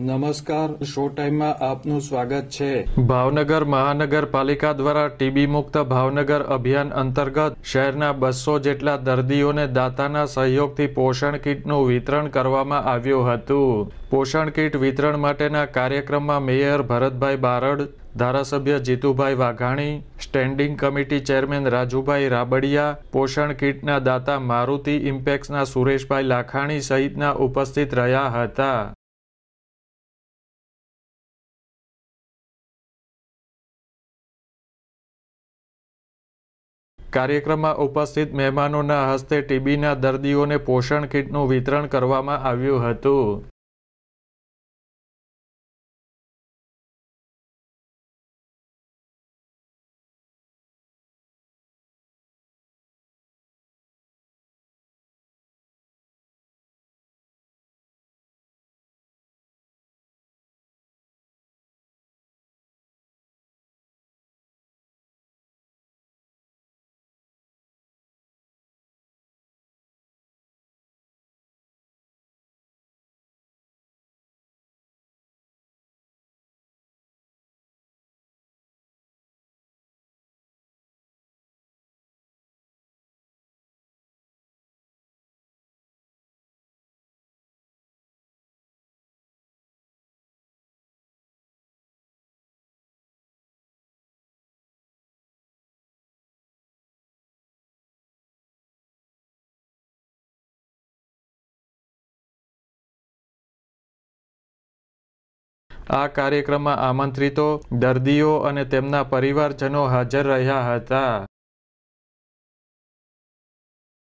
નમસ્કાર, શો ટાઈમમાં આપનું સ્વાગત છે। ભાવનગર મહાનગરપાલિકા દ્વારા ટીબી મુક્ત ભાવનગર અભિયાન અંતર્ગત શહેરના 200 જેટલા દર્દીઓને દાતાના સહયોગથી પોષણ કીટનું વિતરણ કરવામાં આવ્યું હતું। પોષણ કીટ વિતરણ માટેના કાર્યક્રમમાં મેયર ભરતભાઈ બારડ, ધારાસભ્ય Jitubhai Vaghani, standing committee chairman Rajubhai Rabadiya, પોષણ કીટના દાતા મારુતિ ઇમ્પેક્સના સુરેશભાઈ લાખાણી સહિતના ઉપસ્થિત રહ્યા હતા। કાર્યક્રમમાં ઉપસ્થિત મહેમાનોના હસ્તે ટીબીના દર્દીઓને પોષણ કીટનું વિતરણ કરવામાં આવ્યું હતું। આ કાર્યક્રમમાં આમંત્રિતો, દર્દીઓ અને તેમના પરિવારજનો હાજર રહ્યા હતા।